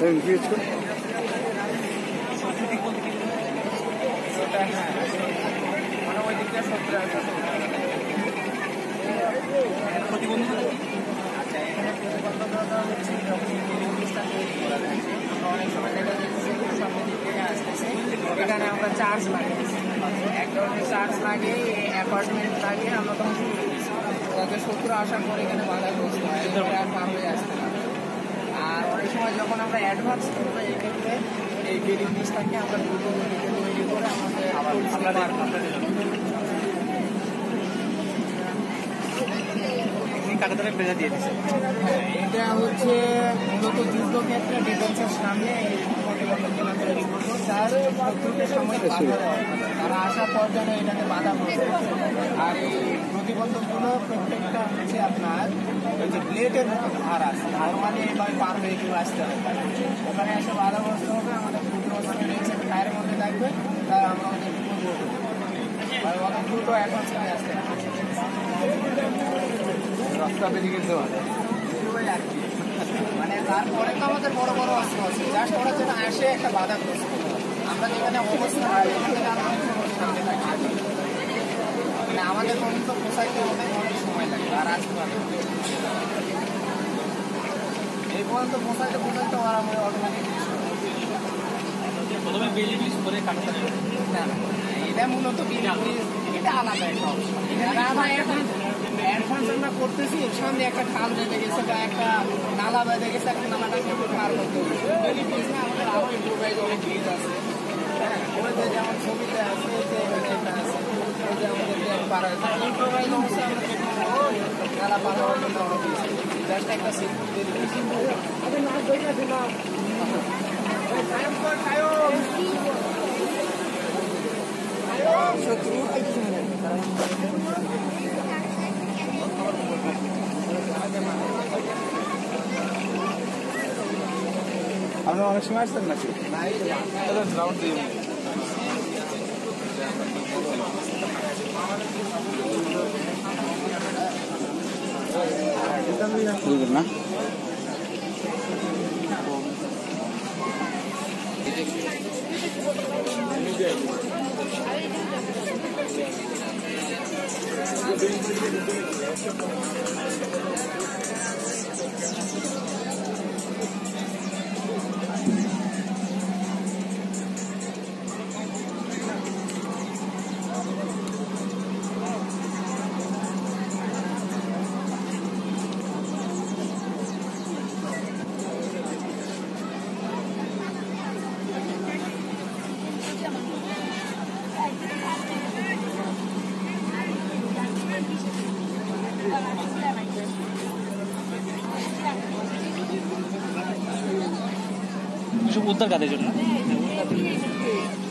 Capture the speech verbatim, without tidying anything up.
আচ্ছা, এখানে প্রতিবন্ধকতা হচ্ছে যখন জিনিসটা তৈরি করা যায়, আমরা অনেক সময় দেখা যাচ্ছে সামনে দিক থেকে আসতেছে, এখানে আমরা চার্জ লাগিয়েছি, এক ধরনের চার্জ লাগিয়ে অ্যাপার্টমেন্ট লাগিয়ে আমরা তখন শুরু করেছি, যাতে শত্রু আসার পরে এখানে বাধাগ্রস্ত হয়, আর পার হয়ে আসতে পারে। আর অনেক সময় যখন আমরা অ্যাডভান্স করবো, এই ক্ষেত্রে এই বেরিং জিনিসটাকে আমরা দ্রুত গতিতে তৈরি করে আমাদের আবার কাটাতারে প্রেজা দিয়ে দিচ্ছে। এটা হচ্ছে মূলত যুদ্ধক্ষেত্রে ডিফেন্সের সামনে এই প্রতিবন্ধকগুলো তৈরি করবো, তার শত্রুকে সময় বাধা দেওয়া, তারা আসার পর যেন এটাকে বাধা করবে। আর এই প্রতিবন্ধকগুলো প্রত্যেকটা হচ্ছে আপনার ওই যে ব্লেডের মতো ধার আছে, ধার মানে এভাবে পার হয়ে কেউ আসতে হবে, ওখানে এসে বাধাগ্রস্ত হবে, আমাদের ক্ষুদ্র টায়ারের মধ্যে থাকবে, তাই আমরা আমাদের করবো আর অত দ্রুত অ্যাডভান্স হয়ে আসতে হবে। রাস্তা বেরিয়ে গেছে মানে তারপরে তো আমাদের বড় বড় অস্ত্র আছে, জাস্ট ওরা যেন আসে একটা বাধাগ্রস্ত, আমরা যেখানে অবস্থা হয় এখানে সামনে থাকি, মানে আমাদের পর্যন্ত পোষাইতে অনেক অনেক সময় লাগে আর আসতে পারে এই পর্যন্ত পোষাইতে পোষাইতে ওরা আমরা অটোমেটিক প্রথমে বেলি ব্রিজ করে কাটতে হবে। না না, এটা মূলত এটা আলাদা একটা অপশন, অ্যাডভান্স আমরা করতেছি, সামনে একটা খাল বেঁধে গেছে বা একটা নালা বেঁধে গেছে, একটা নালাটাকে পার করতে হবে, আমাদের আরো ইম্প্রোভাইজ অনেক ব্রিজ আছে, হ্যাঁ, ওই যে যেমন ছবিতে আছে, যে একটা আছে, ওই যে আমাদের পার হয়েছে ইম্প্রোভাইজ অবশ্যই আমরা নালা পার হওয়ার জন্য আমরা দিয়েছি, জাস্ট একটা সিকিউরিটি দিয়েছি। শত্রু আপনারা অনেক সময় আসতেন নাকি? গ্রাউন্ড দিয়ে না উদ্ধার কাদের জন্য